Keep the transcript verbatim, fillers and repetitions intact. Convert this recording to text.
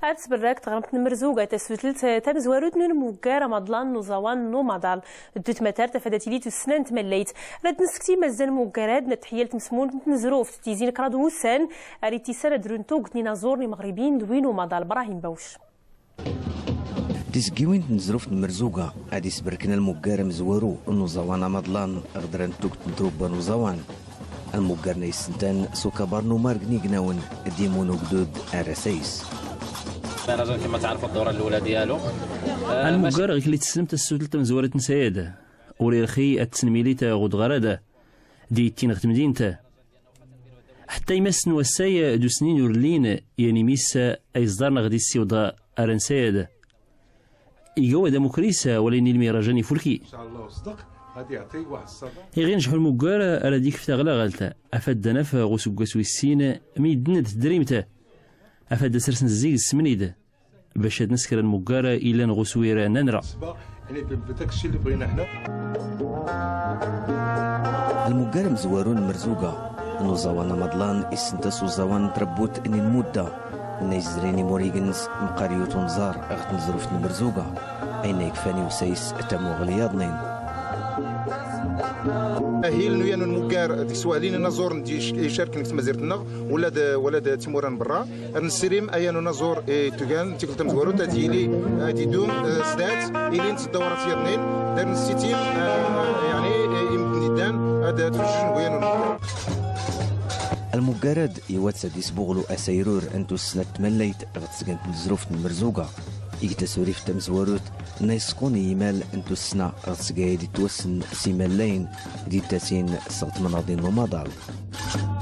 عاد سبراك تغرمت نمرزوغا تسوتلت تمزواروت نون موكار مضلان نوزوان نو مضال دوت متار تفاداتيلي تسنان تمليت راد نسكتي مازال موكارات نتحيال تمسمون نزروف تيزين كراد وسان اريتي سنه درونتو قتني نازورني مغربيين دوين ومضال ابراهيم باوش تسكيوين نزروف المرزوقة عادي سبركنا المقارة مزوارو النوزوان مضلان غدران توكت نتروبا نوزوان المقارنة يسنتان سوكا بارنو مارغني قناون ديمونو قدود ارسايس مهرجان كما تعرفوا الدورة الأولى ديالو المقارة اللي تسلمت السوتلت مزوارة نسايدة وريرخي التسنميليتا غود غرادة دي تينغت مدينتا حتى يمسن وسايا دو سنين يورلين يعني ميسا ايصدارنا غدي السيوضا ارنسايدة إيجو ديمقراطية ولين المهرجان فولكي. إن شاء الله صدق غادي يعطي واحد الصدى. يغي نجحو المقارة على ديك فتاغلا غالتا أفاد نفا غوسوكا سويسين ميدنا تدريمتا أفاد سرسن زيك السمنيد باش هاد نسكر المقارة إلا نغوسويرا ننرا. يعني بداك الشيء اللي بغينا حنا. المقارة مزوارون مرزوقة نوزاوانا مضلان إسنتاسو زوان تربوت إني المدة نيزريني موريغنز مقاريوت ونزار اغت نزروف المرزوقة اين يكفاني وسايس تمو غلياضنين هي النويان المكار ديك سوالين نزور ندي يشارك في مزيرتنا ولا دا ولا دا تيموران برا نسريم ايانو نزور توغان تيكل تمزورو تاديلي دي دوم سدات الين تدورات يرنين دار نسيتيم يعني يمكن دان هذا تفجج نويان المكار المقارد يواتسا ديس بوغلو اسايرور انتو السنة تمليت غتسكنت نزروف المرزوقة يكتسوريف تمزواروت نايسقوني يمال انتو السنة غتسكايدي توسن سيمالين دي تاسين صغت مناضين ومضال